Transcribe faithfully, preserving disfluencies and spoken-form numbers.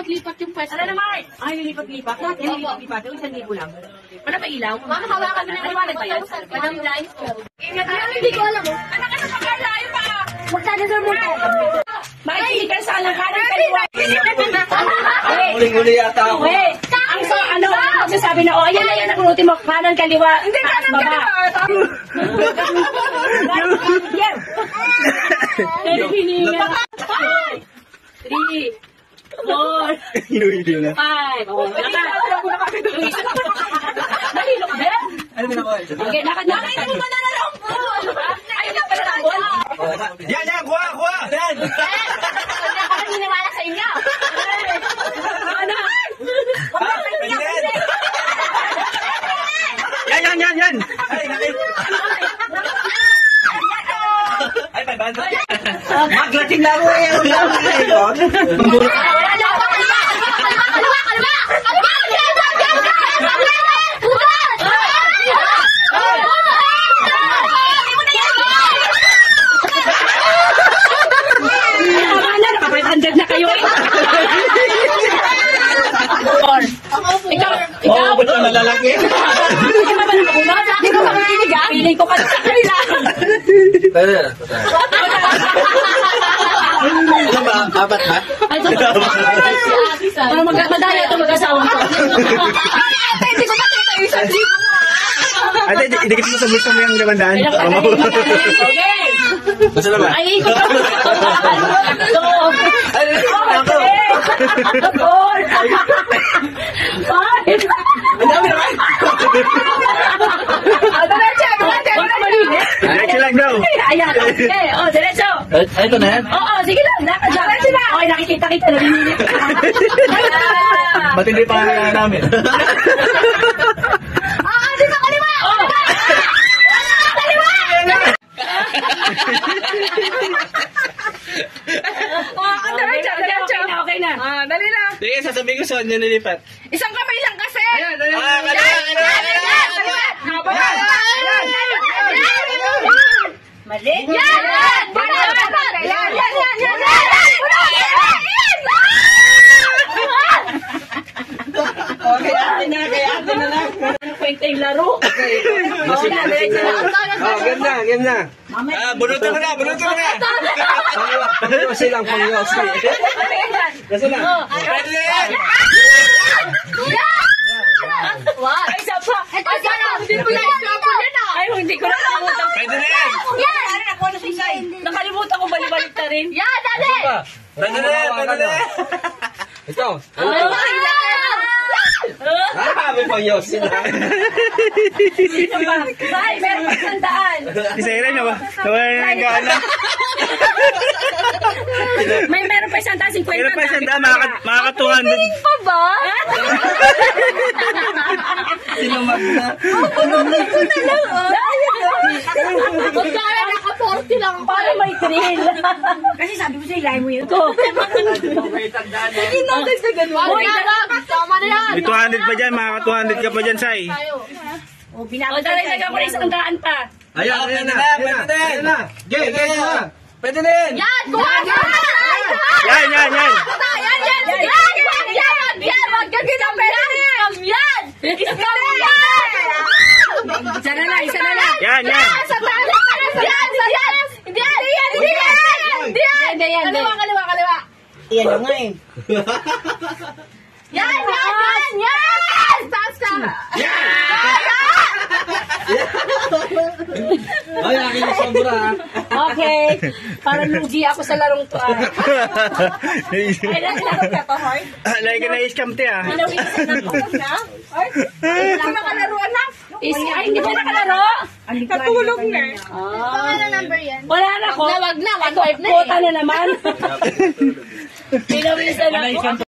Lipat-lipat yung pwesto. Ano naman? Ay, lilipat-lipat. Bakit yung lilipat-lipat? Yung isang libo lang. Wala pa ilaw? Mama, hawakan mo na yung maliwanag ba yan? Madam Life. Ingat na. Hindi ko alam mo. Anak ka na magkalayo pa. Magkano sa mo to? Makikinig ka sa alang kanan kaliwa. Uling-uli yata ako. Wait. Ang so, ano, ang magsasabi na, oh, ayan na yan, nakunutin mo, kanan kaliwa. Hindi, kanan kaliwa. Yan. Pero hininga. Five. Three. Four. Five. Oh, nalilo ka ba? Ano ba na ba? Okay, lakad na. Ay, ano ba na lang po? Ayun na pala lang po. Yan, yan, kuha, kuha! Yan! Hindi ako naniniwala sa inyo. Ano? Yan, yan, yan, yan! Ay, nakit! Ay, may banda. Maglating laro eh. Ang laro na yun. Wala na ako. Kalma! Kalma! Kalma! Nakapag-hundred na kayo eh. Ikaw, ikaw. Oo, ba't ka nalalaki? Hindi ka ba nakakulot? Hindi ka makikinig ah? Piling ko kasi sa kanila. Pwede na. Ano ba? Apat ba? Ay, ito ba? Ano madaya ito mag-asawa ko? Hindi ko makita yung isang libo. Ate, idikit mo sa bulsa mo yung limandaan. Okay. Basta na ba? Ay, ikot ako. Ay, ako. Four. Five. Ang dami naman. Diretso, diretso. Diretso lang daw. Ayan, okay. O, diretso. Ay, ito na yan? Oo, sige lang. Diretso na. Okay, nakikita kita. Nabinili. Ba't hindi pa nga namin? Oo, dito kaliwa. Oo. Kaliwa. Oh, diretso, diretso. Okay na. Ah, dali lang. Sige, sasabihin ko saan nyo nilipat. Isang kamay lang kasi. Ayan, ayan. Ah, kaliwa, kaliwa, kaliwa. Mali. Yan! Yan! Yan! Yan! Yan! Yan! Okay, ate na. Kaya ate na lang. Ano kwenta yung laro? Okay na, diretso na. Oh, ganda, ganda. Ah, bunutin mo na, bunutin mo na. Pangyosi lang, pangyosi. Kasi na. Pwede na yan. What? Ay, isa pa. Ay, sana. Hindi ko na iskapon yan ah. Ay, hindi ko na nakalimutan. Pwede na yan. Yan! Ano na, kung nakalimutan ko balik-balik na rin. Yan, dali! Pwede na yan, pwede na yan. Ito. Ah, may pangyosi na. Sino ba? Ay, meron pa sandaan. Isa rin na ba? Nawala na ng gana. May meron pa isang daan, cinquanta. Meron pa isang daan, makaka-two hundred. Pa ba? Sinumag na. Punutin ko na lang, oh. Magkaya naka-forty lang. Para may thrill. Kasi sabi ko sa'yo, ilahin mo yun ko. Hindi na nagsagan mo. Uy, tama na yan. May two hundred pa dyan, makaka-two hundred ka pa dyan, Sai. O, binabagay ko na isang daan pa. Ayan, ayan na. Pwede na. Gay, gay na. Pwede na yan. Yan! Kuha ka! Yan, yan, yan. Yan, yan! Yan! Yan! Yan! Yan! Wag ka ginamit! Yan! Iskam yan! Isa na lang, isa na lang. Yan, yan. Sa taas, sa taas, yan! Yan! Hindi yan! Hindi yan! Hindi yan! Hindi yan! Kaliwa, kaliwa, kaliwa. Yan lang nga eh. Yan! Yan! Yan! Yan! Taas ka! Yan! Ay, akin yung sobra. Okay. Parang lugi ako sa larong to. Ah. Ay, nalaro ka pa, Hart? Alay ka na iskam te ah. Ano, isa na po na? Hart? Hindi na nakalaruan na. Is, ay, hindi pa nakalaro? Natulog na. Ano na number yan? Wala na ko. Wag na, wag na. Ito ay quota na naman. Pinawisa na ko.